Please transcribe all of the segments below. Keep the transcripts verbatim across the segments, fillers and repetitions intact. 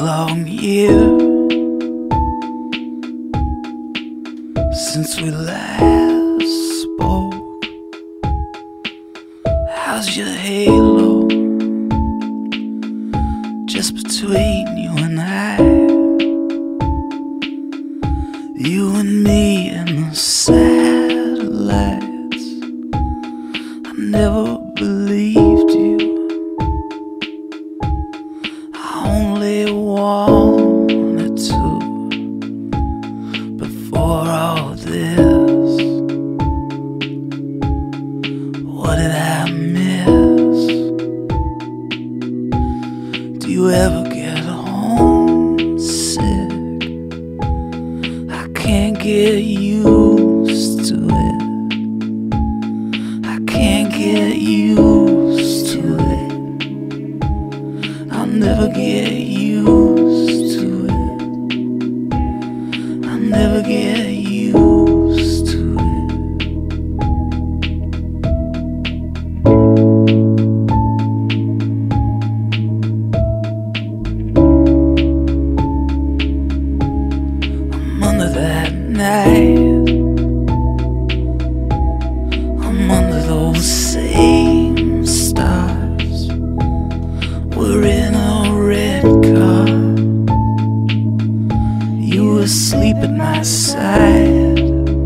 long year since we last spoke. How's your halo just between you and I? You and me and the satellites. I never believed you. I only wanted to. Before all this, what did I miss? Do you ever get homesick? I can't get used to it. I can't get used to it. I'll never get used to it. I'll never get used to it. I'm under that night. I'm under those same stars. We're in a red car. You were asleep at my side,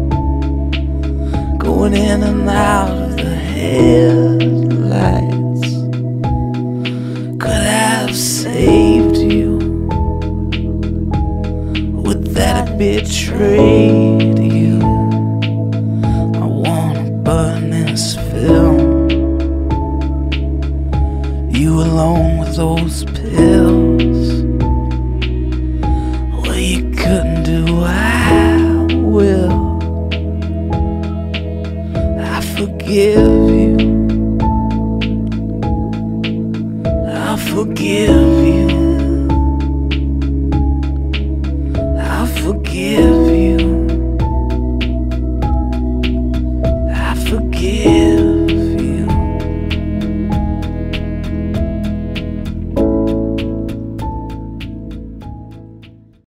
going in and out of the headlights. Could I have saved you? Would that have betrayed you? I wanna burn this film. You alone with those pills. Well, you couldn't do, I will. I forgive you. I forgive you.